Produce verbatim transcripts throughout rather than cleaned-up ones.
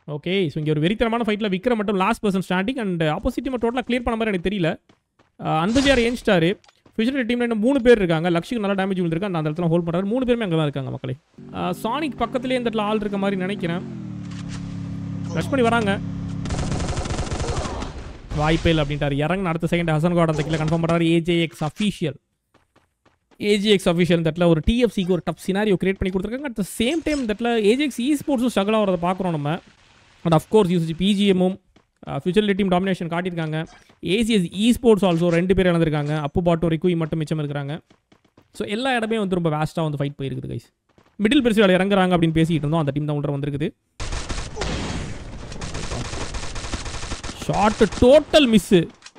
Okay, so இங்கே ஒரு வெறித்தனமான ஃபைட்டில் விக்ரம் மட்டும் last person standing and opposite team டோட்டலாக கிளியர் பண்ண மாதிரி எனக்கு தெரியல. அன்பஜியார் ஏஞ்சிட்டாரு. ஃபியூச்சர் டீமில் இன்னும் மூணு பேர் இருக்காங்க. லக்ஷுக்கு நல்லா டேமேஜ் விழுந்திருக்கு, அந்த இடத்துல ஹோல்ட் பண்ணுறாரு. மூணு பேருமே அங்கே தான் இருக்காங்க மக்களே. சானிக் பக்கத்துலேயே இந்த இடத்துல ஆள் இருக்க மாதிரி நினைக்கிறேன். ரஷ் பண்ணி வராங்க, வாய்ப்பே இல்லை அப்படின்ட்டார். இறங்க அடுத்த செகண்ட் ஹசன் கார்டு அந்த கீழே கன்ஃபார்ம் பண்ணுறாரு. ஏஜேஎக்ஸ் அஃபீஷியல் ஏஜிஎக்ஸ் அஃபிஷியல் இந்த இடத்துல ஒரு டிஎஃப்சிக்கு ஒரு டஃப் சினாரியோ கிரியேட் பண்ணி கொடுத்துருக்காங்க. அட் த சேம் டைம் இந்த இடத்துல ஏஜிஎக்ஸ் eSportsஸும் ஸ்ட்ரகிள் ஆகிறத பார்க்குறோம் நம்ம. அண்ட் அஃப்கோர்ஸ் யூசிஜி பிஜிஎம்மும் ஃபியூச்சர் டீம் டாமினேஷன் காட்டியிருக்காங்க. ஏசிஎஸ் eSports ஆல்சோ ரெண்டு பேர் இழந்திருக்காங்க. அப்பு பாட்டோ ரிக்குய் மட்டும் மிச்சம் இருக்கிறாங்க. ஸோ எல்லா இடமே வந்து ரொம்ப வேஸ்ட்டாக வந்து ஃபைட் போயிருக்குது கைஸ். மிடில் பெருசில் இறங்குறாங்க அப்படின்னு பேசிகிட்டு இருந்தோம். அந்த டீம் தான் உள்ள வந்திருக்குது. ஷார்ட் டோட்டல் மிஸ்ஸு,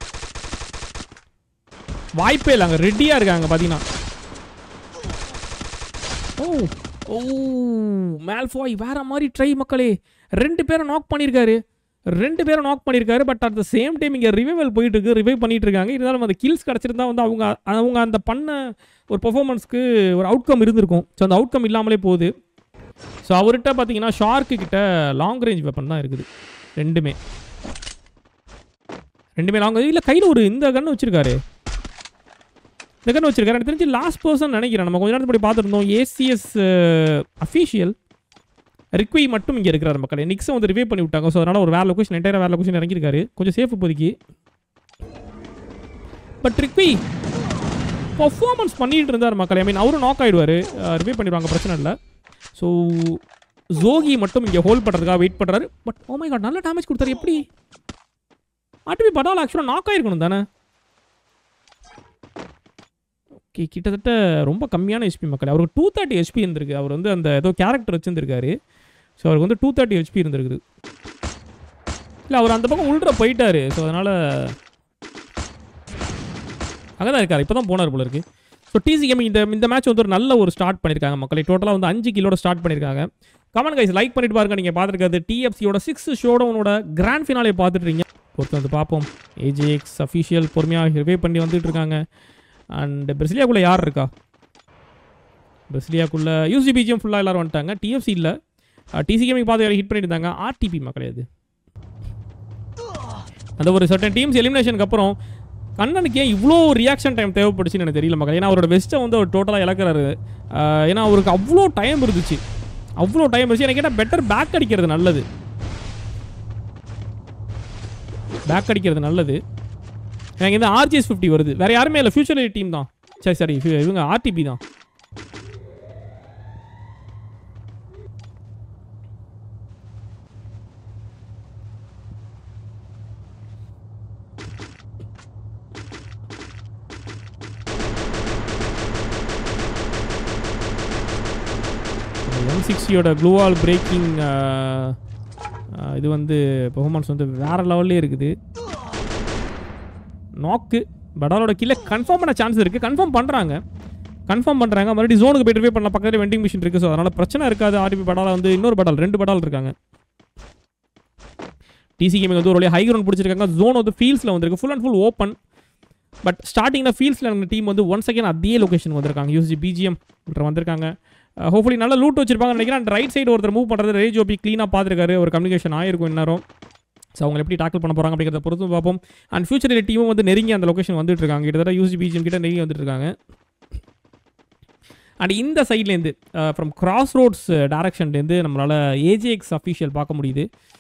வாய்ப்பே இல்லை. அங்கே ரெடியாக இருக்காங்க பார்த்தீங்கன்னா. ஓ ஓ மேல்ஃபாய் வேற மாதிரி ட்ரை மக்களே. ரெண்டு பேரை நாக் பண்ணியிருக்காரு ரெண்டு பேரும் நாக் பண்ணியிருக்காரு. But at the same time இங்கே ரிவைவல் போயிட்டு இருக்கு, ரிவைவ் பண்ணிட்டு இருக்காங்க. இருந்தாலும் அந்த கில்ஸ் கிடச்சிருந்தா வந்து அவங்க அவங்க அந்த பண்ண ஒரு பர்ஃபார்மன்ஸ்க்கு ஒரு அவுட்கம் இருந்திருக்கும். ஸோ அந்த அவுட்கம் இல்லாமலே போகுது. ஸோ அவர்கிட்ட பார்த்தீங்கன்னா ஷார்க்கு கிட்ட லாங் ரேஞ்ச் வெப்பன் தான் இருக்குது. ரெண்டுமே ரெண்டுமே லாங். இல்லை கையில் ஒரு இந்த கன்று வச்சிருக்காரு. இந்த கன்று வச்சிருக்காரு எனக்கு தெரிஞ்சு லாஸ்ட் பர்சன் நினைக்கிறேன். நம்ம கொஞ்ச நேரத்துக்கு முன்னாடி பார்த்துருந்தோம். ஏசிஎஸ் அஃபீஷியல் ரிக்வி மட்டும் இங்கே இருக்கிறார் மக்கள். நிக்ஸை வந்து ரிவைவ் பண்ணி விட்டாங்க. ஸோ அதனால் ஒரு வேறு லொக்கேஷன் என்டையராக வேறு லொக்கேஷன் இறங்கியிருக்காரு. கொஞ்சம் சேஃப் இப்போதைக்கு. பட் ரிக்வி பர்ஃபார்மன்ஸ் பண்ணிட்டு இருந்தார் மக்கள். ஐ மீன் அவரும் நாக் ஆகிடுவார், ரிவைவ் பண்ணிடுவாங்க, பிரச்சனை இல்லை. ஸோ ஜோகி மட்டும் இங்கே ஹோல்ட் பண்ணுறதுக்காக வெயிட் பண்ணுறாரு. பட் ஓ மை காட், நல்ல டேமேஜ் கொடுத்தாரு. எப்படி ஆட்டுவி படால் ஆக்சுவலாக நாக் ஆகிருக்கணும் தானே. ஓகே, கிட்டத்தட்ட ரொம்ப கம்மியான ஹெச்பி மக்கள். அவருக்கு டூ தேர்ட்டி ஹெச்பி இருந்திருக்கு. அவர் வந்து அந்த ஏதோ கேரக்டர் வச்சுருந்துருக்காரு. ஸோ அவருக்கு வந்து டூ தேர்ட்டி ஹெச்பி இருந்திருக்குது. இல்லை அவர் அந்த பக்கம் உள்ற போயிட்டார். ஸோ அதனால் அங்கே தான் இருக்கார். இப்போ தான் போனார் போல இருக்குது. ஸோ டிசி கேமிங் இந்த இந்த மேட்ச் வந்து ஒரு நல்ல ஒரு ஸ்டார்ட் பண்ணியிருக்காங்க மக்களை. டோட்டலாக வந்து அஞ்சு கிலோட ஸ்டார்ட் பண்ணியிருக்காங்க. கமெண்ட் கைஸ் லைக் பண்ணிட்டு பாருங்க. நீங்கள் பார்த்துருக்காது டிஎஃப்சியோட சிக்ஸ் ஷோடவுனோட கிராண்ட் ஃபினாலே பார்த்துட்ருக்கீங்க. பொறுத்து வந்து பார்ப்போம். ஏஜேஎக்ஸ் அஃபிஷியல் பொறுமையாக ரிவைவ் பண்ணி வந்துட்டு இருக்காங்க. அண்ட் பிரசிலியாக்குள்ளே யார் இருக்கா? பிரசிலியாக்குள்ளே யூசி பிஜிஎம் ஃபுல்லாக எல்லோரும் வந்துட்டாங்க. டிஎஃப்சி இல்லை, டிசி கேமிங் பார்த்து ஹிட் பண்ணிட்டு இருந்தாங்க. ஆர்டிபி மக்களே அது அந்த ஒரு சர்டன் டீம்ஸ் எலிமினேஷனுக்கு அப்புறம் கண்ணனுக்கு ஏன் இவ்வளோ ரியாக்ஷன் டைம் தேவைப்படுச்சுன்னு எனக்கு தெரியல மக்கள். ஏன்னா அவரோட பெஸ்ட்டை வந்து அவர் டோட்டலாக இழக்கிறாரு. ஏன்னா அவருக்கு அவ்வளோ டைம் இருந்துச்சு, அவ்வளோ டைம் இருந்துச்சு. எனக்கு கேட்டால் பெட்டர் பேக் அடிக்கிறது நல்லது, பேக் அடிக்கிறது நல்லது. எனக்கு இந்த ஆர்ஜிஎஸ் ஃபிஃப்டி வருது, வேறு யாருமே இல்லை, ஃபியூச்சர் டீம் தான். சரி சரி இவங்க ஆர்டிபி தான். எம் சிக்ஸ்டியோட க்ளூவால் பிரேக்கிங் இது வந்து பெர்ஃபார்மன்ஸ் வந்து வேறு லெவல்லே இருக்குது. நாக்கு படாலோட கீழே கன்ஃபார்ம் பண்ண சான்ஸ் இருக்குது. கன்ஃபார்ம் பண்ணுறாங்க கன்ஃபார்ம் பண்ணுறாங்க மறுபடியும் ஜோனுக்கு போய்ட்டு ரிவே பண்ணலாம். பக்கத்தில் வெண்டிங் மிஷின் இருக்குது. ஸோ அதனால் பிரச்சனை இருக்காது. ஆர்டிபி படால வந்து இன்னொரு படால் ரெண்டு படால் இருக்காங்க. டிசி கேமிங் வந்து ஒரு வழியாக ஹை கிரவுண்ட் பிடிச்சிருக்காங்க. ஜோன் வந்து ஃபீல்ட்ஸில் வந்துருக்கு, full and full open. But ஸ்டார்டிங்கில் ஃபீல்ட்ஸில் இருந்த டீம் வந்து ஒன் செகண்ட் அதே லொக்கேஷன் வந்திருக்காங்க. யூசி பிஜிஎம் வந்திருக்காங்க. ஹோப்ஃபுல்லி நல்லா லூட் வச்சிருப்பாங்கன்னு நினைக்கிறேன். அண்ட் ரைட் சைடு ஒருத்தர் மூவ் பண்ணுறது ரேஜ் ஓபி க்ளீனாக பார்த்துருக்காரு. ஒரு கம்யூனிகேஷன் ஆயிருக்கும் இந்நேரம். ஸோ அவங்க எப்படி டாக்கிள் பண்ண போகிறாங்க அப்படிங்கிறத பொறுத்து பார்ப்போம். அண்ட் ஃபியூச்சர் டீமும் வந்து நெருங்கி அந்த லொக்கேஷன் வந்துட்டு இருக்காங்க. கிட்டத்தட்ட யூசி பிஜிஎம் கிட்ட நெருங்கி வந்துட்டு இருக்காங்க. அண்ட் இந்த சைட்லேருந்து ஃப்ரம் கிராஸ் ரோட்ஸ் டேரக்ஷன்லேருந்து நம்மளால் ஏஜேஎக்ஸ் அஃபிஷியல் பார்க்க முடியுது.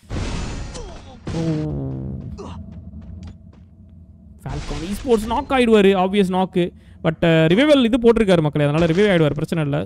ஃபால்கான் eSports நாக் ஆகிடுவார், ஆப்வியஸ் நாக்கு. பட் ரிவைவல் இது போட்டிருக்காரு மக்களே, அதனால் ரிவைவ் ஆகிடுவார், பிரச்சனை இல்லை.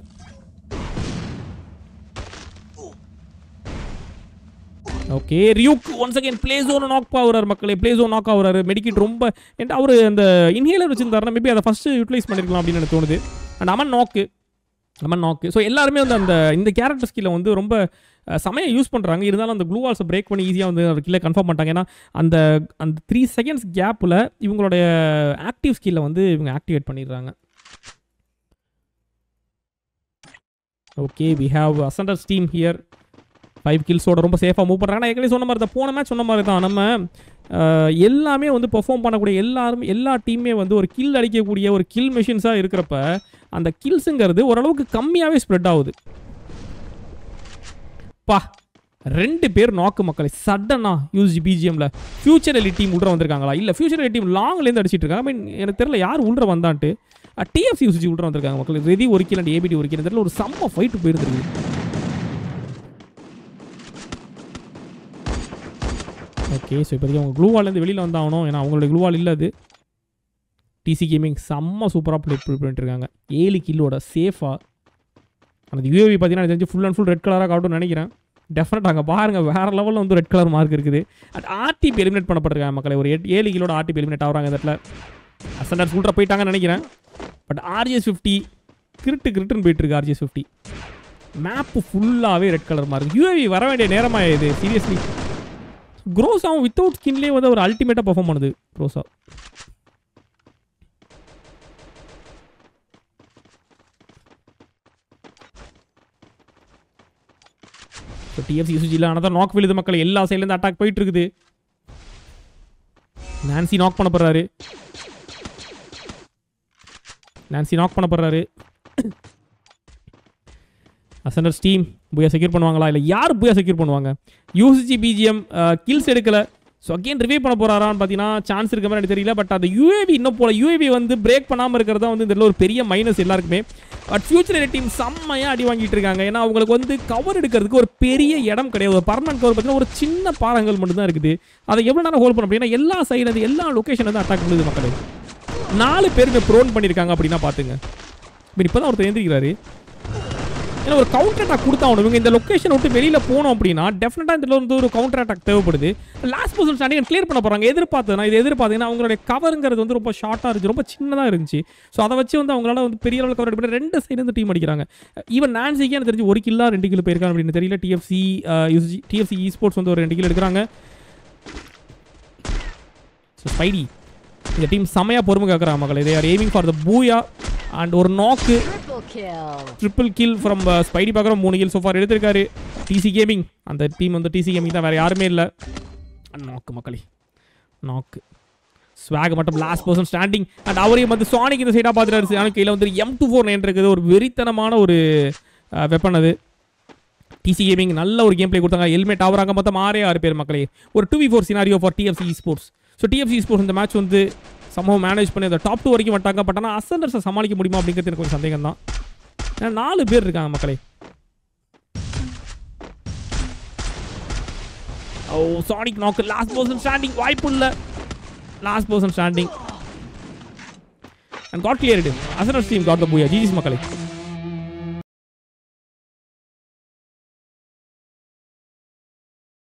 Okay, Ryuk once again play zone knock ஆகுறாரு மக்களே. பிளே ஜோன் நாக் ஆகுறாரு. மெடிக்கிட் ரொம்ப என்கிட்ட அவர் அந்த இன்ஹேலர் வச்சுருந்தாருன்னா மேபி அதை ஃபஸ்ட்டு யூட்டிலைஸ் பண்ணியிருக்கலாம் அப்படின்னு எனக்கு தோணுது. அண்ட் அமன் நாக்கு அமன் நாக்கு ஸோ எல்லாருமே வந்து அந்த இந்த கேரக்டர் ஸ்கில்லை வந்து ரொம்ப சமயம் யூஸ் பண்ணுறாங்க. இருந்தாலும் அந்த க்ளூ வால்ஸை பிரேக் பண்ணி ஈஸியாக வந்து அவர் கீழே கன்ஃபார்ம் பண்ணிட்டாங்க. ஏன்னா அந்த அந்த த்ரீ செகண்ட்ஸ் கேப்பில் இவங்களுடைய ஆக்டிவ் ஸ்கில்லை வந்து இவங்க ஆக்டிவேட் பண்ணிடுறாங்க. Okay, we have Ascenders team here. Five கில்ஸோட ரொம்ப சேஃபாக மூவ் பண்ணுறாங்க. நான் ஏற்கனவே சொன்ன மாதிரி தான், போன மேட்ச் சொன்ன மாதிரி தான். நம்ம எல்லாமே வந்து பெர்ஃபார்ம் பண்ணக்கூடிய எல்லாருமே எல்லா டீமே வந்து ஒரு கில் அடிக்கக்கூடிய ஒரு கில் மெஷின்ஸாக இருக்கிறப்ப அந்த கில்ஸுங்கிறது ஓரளவுக்கு கம்மியாகவே ஸ்ப்ரெட் ஆகுது. பா ரெண்டு பேர் நாக்கு மக்களை சடனா யூஎஸ்ஜி பிஜிஎம்ல ஃபியூச்சர் எலி டீம் உள்ள வந்திருக்காங்களா இல்லை ஃபியூச்சர் எலி டீம் லாங்லேருந்து அடிச்சிட்டு இருக்காங்க. ஐ மீன் எனக்கு தெரியல யார் உள்ள வந்தான்ட்டு. டிஎஃப்சி யூஎஸ்ஜி உள்ள வந்திருக்காங்க மக்கள். ரெதி ஒரு கிலோ அண்ட் ஏபிடி ஒரு கிலோ தெரியல ஒரு செம்ம ஃபைட்டு போயிருந்துருக்கு. ஓகே ஸோ இப்போதைக்கு அவங்க க்ளூவாலேருந்து வெளியில் வந்தாகணும். ஏன்னா அவங்களுடைய க்ளூவால் இல்லை அது. டிசி கேமிங் செம்ம சூப்பராக ப்ளே பண்ணிட்டு இருக்காங்க. ஏழு கில்லோட சேஃபாக. அந்த யூஏவி பார்த்தீங்கன்னா தெரிஞ்சு ஃபுல் அண்ட் ஃபுல் ரெட் கலராக காட்டும்னு நினைக்கிறேன். டெஃபினட்டாக அங்கே பாருங்கள் வேறு லெவலில் வந்து ரெட் கலர் மார்க் இருக்குது. அட் ஆர்டிபி எலிமினேட் பண்ணப்பட்டிருக்காங்க மக்களை. ஒரு எட் ஏழு கிலோட ஆர்டிபி எலிமினேட் ஆகிறாங்க இந்த இடத்துல. அசண்டர் சூல்ட்ரா போயிட்டாங்கன்னு நினைக்கிறேன். பட் ஆர்ஜிஎஸ் ஃபிஃப்டி கிரிட்டு கிரிட்டுன்னு போயிட்டுருக்கு. ஆர்ஜிஎஸ் ஃபிஃப்டி மேப்பு ஃபுல்லாகவே ரெட் கலர் மார்க். யூஏவி வர வேண்டிய நேரமாக இது சீரியஸ்லி. க்ரோஸாவும் வித்தவுட் ஸ்கின்லேயே வந்து ஒரு அல்டிமேட்டாக பர்ஃபார்ம் பண்ணுது க்ரோஸா. ஸோ டிஎஃப்சி யூசிஜியில் ஆனால் நாக் விழுது மக்கள். எல்லா சைட்லேருந்து அட்டாக் போயிட்டு இருக்குது. நான்சி நாக் பண்ண போறாரு. நான்சி நாக் பண்ண போறாரு. அசண்டர்ஸ் டீம் புயா செக்யூர் பண்ணுவாங்களா இல்லை யார் புயா செக்யூர் பண்ணுவாங்க? யூசிஜி பிஜிஎம் கில்ஸ் எடுக்கல. ஸோ அகெயின் ரிவ்யூ பண்ண போறாரான்னு பார்த்தீங்கன்னா சான்ஸ் இருக்க மாதிரி எனக்கு தெரியல. பட் அந்த யூஏவி இன்னும் போல யூஏவி வந்து பிரேக் பண்ணாமல் இருக்கிறது தான் வந்து இதில் ஒரு பெரிய மைனஸ் எல்லாருக்குமே. பட் ஃபியூச்சர் டீம் செம்மையாக அடி வாங்கிட்டு இருக்காங்க. ஏன்னா அவங்களுக்கு வந்து கவர் எடுக்கிறதுக்கு ஒரு பெரிய இடம் கிடையாது. ஒரு பர்மனன்ட் கவர் பார்த்தீங்கன்னா ஒரு சின்ன பாறங்கள் மட்டும் தான் இருக்குது. அதை எவ்வளோ நேரம் ஹோல்ட் பண்ண அப்படின்னா எல்லா சைடு எல்லா லொக்கேஷன் வந்து அட்டாக் பண்ணுது மக்கள். நாலு பேருக்கு ப்ரோன் பண்ணியிருக்காங்க அப்படின்னா பார்த்துங்க. இப்போ தான் ஒருத்தர் எழுந்திருக்கிறாரு. ஏன்னா ஒரு கவுண்டர் அட்டாக் கொடுத்தா இவங்க இந்த லொக்கேஷன் விட்டு வெளியில் போனோம் அப்படின்னா டெஃபினட்டாக இதில் வந்து ஒரு கவுண்டர் அட்டாக் தேவைப்படுது. லாஸ்ட் பொசிஷன் ஸ்டாண்டிங் கிளியர் பண்ண போகிறாங்க. எதிர்பார்த்ததுனா இது எதிர்பார்த்தீங்கன்னா அவங்களுடைய கவருங்கிறது வந்து ரொம்ப ஷார்ட்டாக இருந்துச்சு, ரொம்ப சின்னதாக இருந்துச்சு. ஸோ அதை வச்சு வந்து அவங்களால வந்து பெரிய அளவில் கவர் பண்ணி ரெண்டு சைடு வந்து டீம் அடிக்கிறாங்க. ஈவன் நான்சிக்கு எனக்கு தெரிஞ்சு ஒரு கிலோ ரெண்டு கிலோ போயிருக்காங்க அப்படின்னு தெரியல. டிஎஃப்சி டிஎஃப்சி eSports வந்து ஒரு ரெண்டு கிலோ எடுக்கிறாங்க. ஸோ ஸ்பைடி இந்த டீம் செமையாக பொறுமை காக்குறாங்க மக்கள். இதை ஆர் எய்மிங் ஃபார் த பூயா அண்ட் ஒரு நாக்கு ட்ரிபிள் கில் ஃப்ரம் ஸ்பைடி பார்க்குறோம். மூணு கில் சோஃபார் எடுத்திருக்காரு டிசி கேமிங். அந்த டீம் வந்து டிசி கேமிங் தான், வேறு யாருமே இல்லை. நாக்கு மக்களே நாக்கு ஸ்வாக் மட்டும் லாஸ்ட் பர்சன் ஸ்டாண்டிங். அண்ட் அவரையும் வந்து சானிக் இந்த சைடாக பார்த்துட்டாரு. ஆனால் கையில் வந்து எம் டூ ஃபோர் நைன் இருக்குது. ஒரு வெறித்தனமான ஒரு வெப்பன் அது. டிசி கேமிங் நல்ல ஒரு கேம் பிளே கொடுத்தாங்க. ஹெல்மெட் ஆகுறாங்க. மொத்தம் ஆறே ஆறு பேர் மக்களே. ஒரு two v four scenario for DFC eSports. So DFC eSports இந்த மேட்ச் வந்து சம்பவம் மேனேஜ் பண்ணி அந்த டாப் டூ வரைக்கும் வட்டாங்க. பட் ஆனால் அசண்டர்ஸை சமாளிக்க முடியுமா அப்படிங்கிறது எனக்கு கொஞ்சம் சந்தேகம் தான். ஏன்னா நாலு பேர் இருக்காங்க மக்களே. Oh Sonic knock last person standing. வாய்ப்பு இல்லை. Last person standing and got cleared. Ascenders team got the booyah. GGs மக்களே.